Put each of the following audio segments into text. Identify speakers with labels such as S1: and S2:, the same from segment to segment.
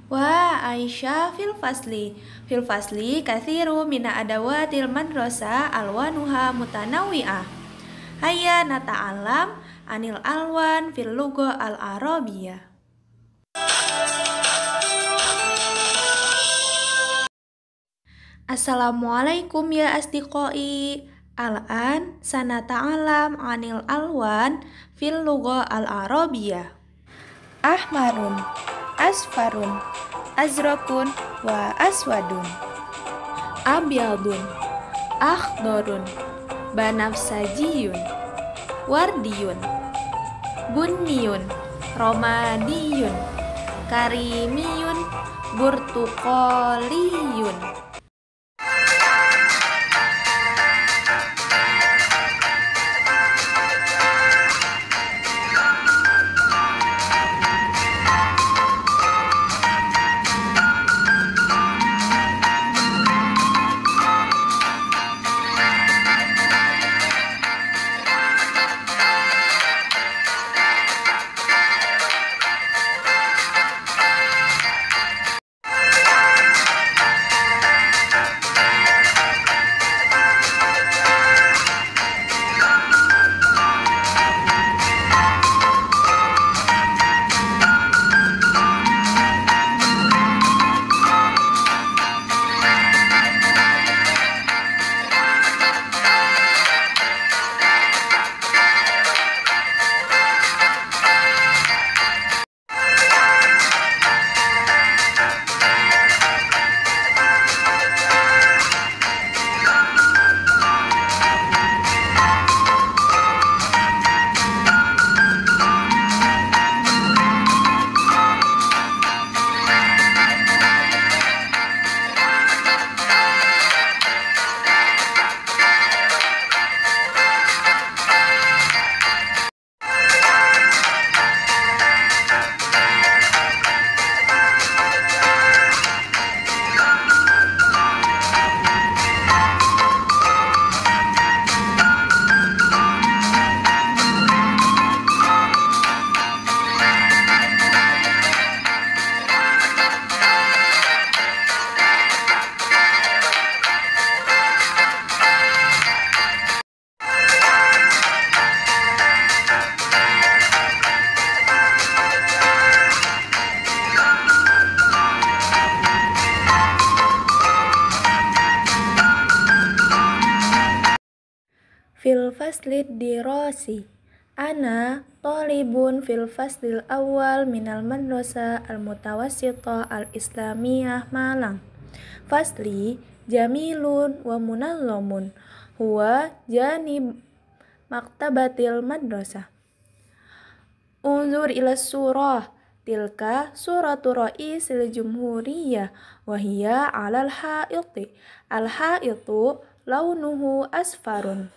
S1: Wa Aisyah fil fasli kathiru mina adawatil madrasah alwanuha mutanawi'ah. Hayya nata'alam anil alwan fil lugha al-arabiyah. Assalamualaikum ya asdiqai. Al-an sanata'alam anil alwan fil lugha al-arabiyah. Ahmarun, asfarun, azrakun, wa aswadun. Abyadun, akhdorun, banafsajiyun, wardiyun, bunniyun, romadiyun, karimiyun, burtuqaliyun. Fil faslid dirasi ana talibun fil faslil awal minal madrasah al-mutawassithah al-islamiyah Malang. Fasli jamilun wa munallamun huwa janib maktabatil madrasah. Unzur ila surah tilka suratu ra'isil jumhuriyah wahiyya alal ha'iti al-ha'itu launuhu asfarun.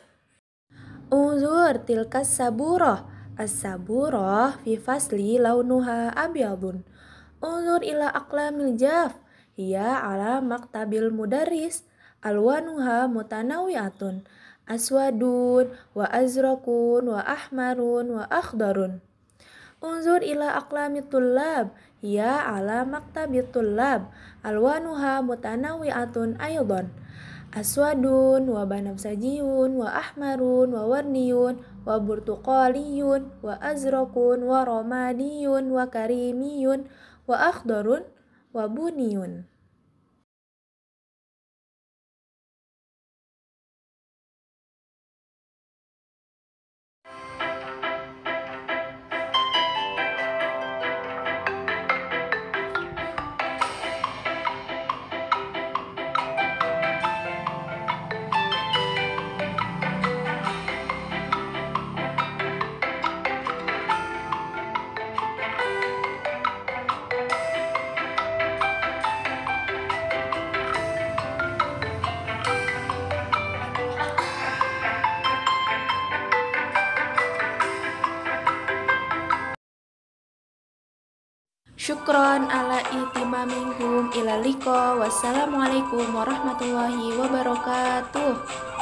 S1: Unzur tilka saburah as-saburah fi fasli launuha abyadun. Unzur ila aqlamil jaf hiya ala maktabil mudarris alwanuha mutanawiatun aswadun wa azrakun wa ahmarun wa akhdarun. Unzur ila aqlamit tullab hiya ala maktabit tullab alwanuha mutanawiatun aydan aswadun wa banafsajiyun wa ahmarun wa warniyun wa burtuqaliyun wa azrakun wa romadiyun wa karimiyun wa akhdarun wa buniyun. Syukron ala itimamikum ila liqa. Wassalamualaikum warahmatullahi wabarakatuh.